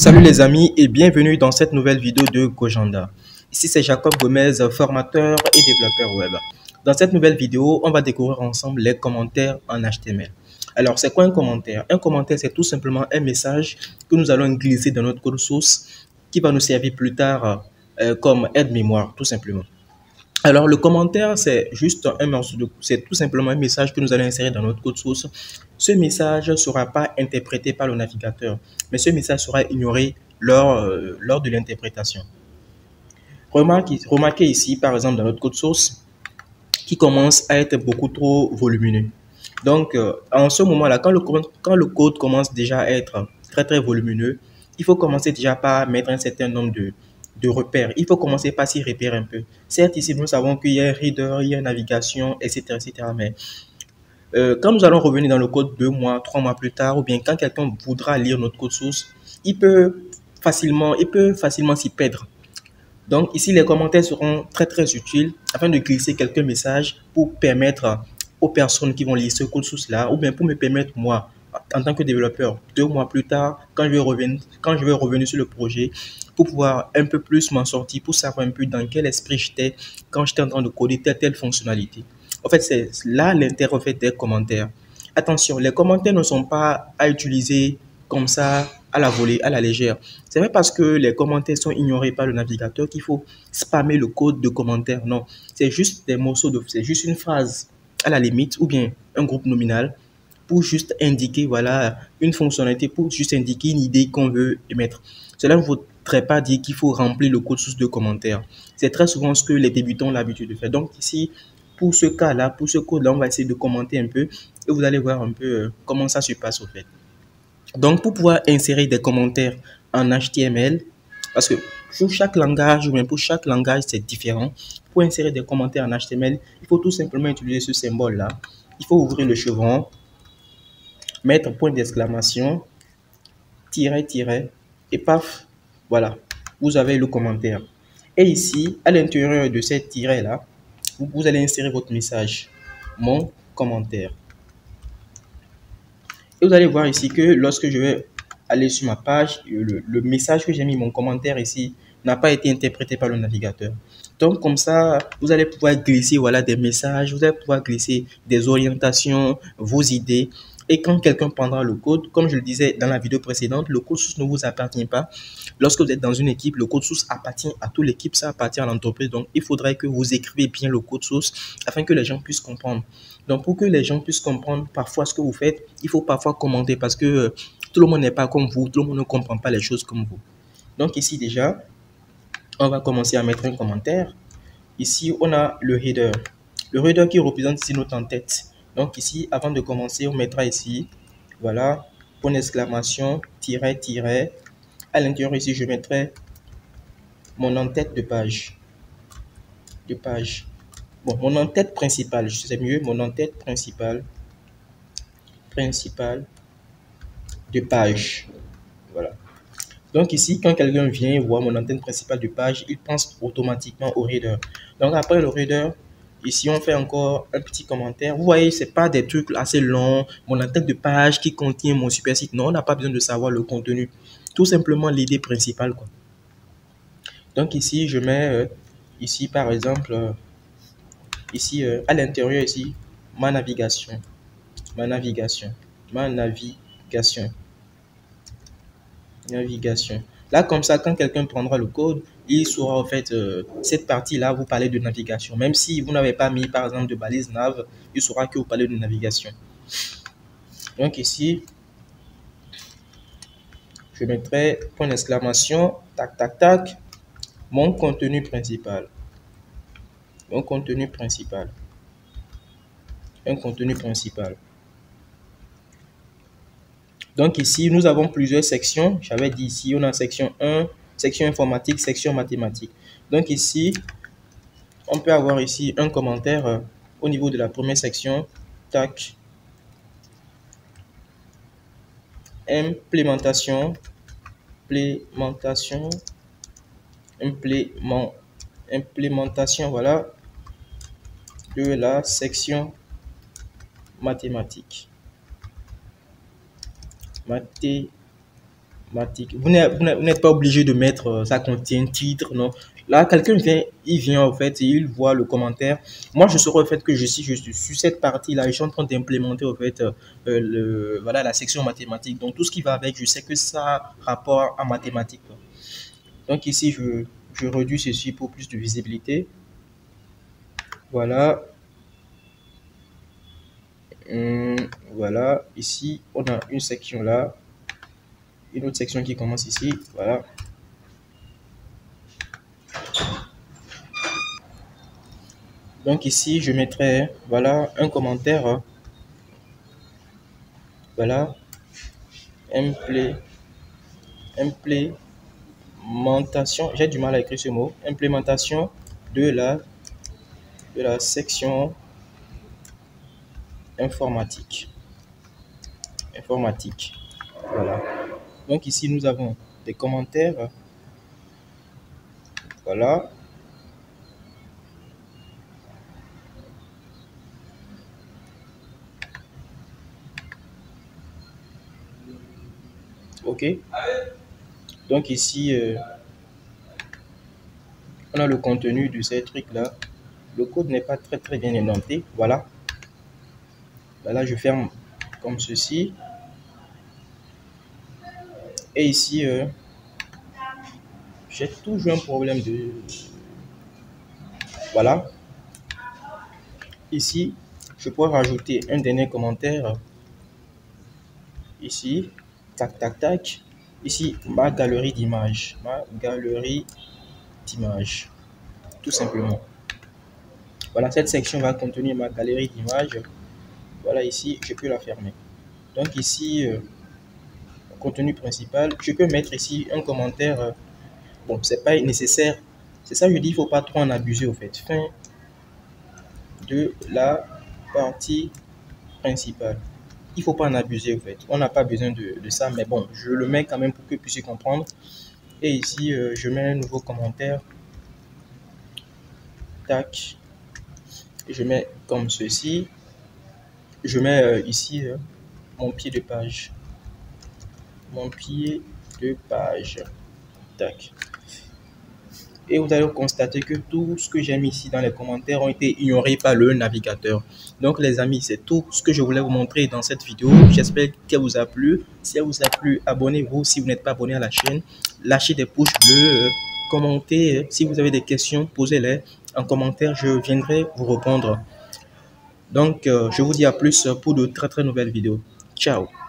Salut les amis et bienvenue dans cette nouvelle vidéo de Gojanda. Ici c'est Jacob Gomez, formateur et développeur web. Dans cette nouvelle vidéo, on va découvrir ensemble les commentaires en HTML. Alors c'est quoi un commentaire? Un commentaire c'est tout simplement un message que nous allons glisser dans notre code source qui va nous servir plus tard comme aide-mémoire tout simplement. Alors, le commentaire, c'est juste un morceau c'est tout simplement un message que nous allons insérer dans notre code source. Ce message ne sera pas interprété par le navigateur, mais ce message sera ignoré lors de l'interprétation. Remarquez ici, par exemple, dans notre code source, qui commence à être beaucoup trop volumineux. Donc, en ce moment-là, quand le code commence déjà à être très volumineux, il faut commencer déjà par mettre un certain nombre de repères. Il faut commencer par s'y repérer un peu. Certes, ici, nous savons qu'il y a un reader, il y a une navigation, etc. Mais quand nous allons revenir dans le code 2 mois, 3 mois plus tard, ou bien quand quelqu'un voudra lire notre code source, il peut facilement s'y perdre. Donc ici, les commentaires seront très utiles afin de glisser quelques messages pour permettre aux personnes qui vont lire ce code source-là, ou bien pour me permettre, moi, en tant que développeur, 2 mois plus tard, quand je vais revenir sur le projet, pour pouvoir un peu plus m'en sortir, pour savoir un peu dans quel esprit j'étais quand j'étais en train de coder telle fonctionnalité. En fait, c'est là l'intérêt des commentaires. Attention, les commentaires ne sont pas à utiliser comme ça à la volée, à la légère. C'est pas parce que les commentaires sont ignorés par le navigateur qu'il faut spammer le code de commentaires. Non, c'est juste des morceaux c'est juste une phrase à la limite ou bien un groupe nominal pour juste indiquer, voilà, une fonctionnalité, pour juste indiquer une idée qu'on veut émettre. Cela ne voudrait pas dire qu'il faut remplir le code source de commentaires. C'est très souvent ce que les débutants ont l'habitude de faire. Donc ici, pour ce cas-là, pour ce code-là, on va essayer de commenter un peu et vous allez voir un peu comment ça se passe au fait. Donc, pour pouvoir insérer des commentaires en HTML, parce que pour chaque langage ou bien pour chaque langage, c'est différent. Pour insérer des commentaires en HTML, il faut tout simplement utiliser ce symbole-là. Il faut ouvrir le chevron, mettre point d'exclamation, tiret, et paf, voilà, vous avez le commentaire. Et ici, à l'intérieur de cette tiret-là, vous allez insérer votre message, mon commentaire. Et vous allez voir ici que lorsque je vais aller sur ma page, le message que j'ai mis, mon commentaire ici, n'a pas été interprété par le navigateur. Donc, comme ça, vous allez pouvoir glisser voilà, des messages, vous allez pouvoir glisser des orientations, vos idées. Et quand quelqu'un prendra le code, comme je le disais dans la vidéo précédente, le code source ne vous appartient pas. Lorsque vous êtes dans une équipe, le code source appartient à toute l'équipe, ça appartient à l'entreprise. Donc, il faudrait que vous écrivez bien le code source afin que les gens puissent comprendre. Donc, pour que les gens puissent comprendre parfois ce que vous faites, il faut parfois commenter parce que tout le monde n'est pas comme vous, tout le monde ne comprend pas les choses comme vous. Donc, ici déjà, on va commencer à mettre un commentaire. Ici, on a le header. Le header qui représente ici notre en-tête. Donc ici, avant de commencer, on mettra ici, voilà, point d'exclamation, tiret. À l'intérieur ici, je mettrai mon en-tête de page. Bon, mon en-tête principale, je sais mieux, mon en-tête principale de page. Voilà. Donc ici, quand quelqu'un vient voir mon antenne principale de page, il pense automatiquement au reader. Donc après le reader, ici on fait encore un petit commentaire. Vous voyez, c'est pas des trucs assez longs. Mon antenne de page qui contient mon super site. Non, on n'a pas besoin de savoir le contenu. Tout simplement l'idée principale, quoi. Donc ici, je mets ici par exemple, ici à l'intérieur ici, ma navigation. Là, comme ça, quand quelqu'un prendra le code, il saura en fait cette partie-là, vous parlez de navigation. Même si vous n'avez pas mis par exemple de balise nav, il saura que vous parlez de navigation. Donc ici, je mettrai point d'exclamation, tac, mon contenu principal. Un contenu principal. Donc ici, nous avons plusieurs sections. J'avais dit ici, on a section 1, section informatique, section mathématiques. Donc ici, on peut avoir ici un commentaire au niveau de la première section. Tac. Implémentation, voilà, de la section mathématiques. Vous n'êtes pas obligé de mettre ça contient titre, non. Là, quelqu'un vient, il vient en fait, et il voit le commentaire. Moi, je saurais au fait que je suis sur cette partie-là, je suis en train d'implémenter au fait voilà, la section mathématiques. Donc, tout ce qui va avec, je sais que ça a rapport à mathématiques, quoi. Donc, ici, je réduis ceci pour plus de visibilité. Voilà. Voilà. Ici, on a une section là. Une autre section qui commence ici. Voilà. Donc ici, je mettrai, voilà, un commentaire. Voilà. Implémentation. J'ai du mal à écrire ce mot. Implémentation de la section informatique. Informatique. Voilà. Donc ici, nous avons des commentaires. Voilà. OK. Donc ici, on a le contenu de ces trucs-là. Le code n'est pas très bien indenté. Voilà. Là, je ferme comme ceci. Et ici, j'ai toujours un problème de... Voilà. Ici, je peux rajouter un dernier commentaire. Ici, tac, tac, tac. Ici, ma galerie d'images. Ma galerie d'images. Tout simplement. Voilà, cette section va contenir ma galerie d'images. Voilà, ici, je peux la fermer. Donc ici, contenu principal, je peux mettre ici un commentaire. Bon, c'est pas nécessaire. C'est ça que je dis, il ne faut pas trop en abuser au fait. Fin de la partie principale. Il ne faut pas en abuser au fait. On n'a pas besoin de ça, mais bon, je le mets quand même pour que vous puissiez comprendre. Et ici, je mets un nouveau commentaire. Tac. Je mets comme ceci. Je mets ici mon pied de page. Mon pied de page. Tac. Et vous allez constater que tout ce que j'ai mis ici dans les commentaires ont été ignorés par le navigateur. Donc les amis, c'est tout ce que je voulais vous montrer dans cette vidéo. J'espère qu'elle vous a plu. Si elle vous a plu, abonnez-vous. Si vous n'êtes pas abonné à la chaîne, lâchez des pouces bleus, commentez. Si vous avez des questions, posez-les en commentaire. Je viendrai vous répondre. Donc, je vous dis à plus pour de très nouvelles vidéos. Ciao.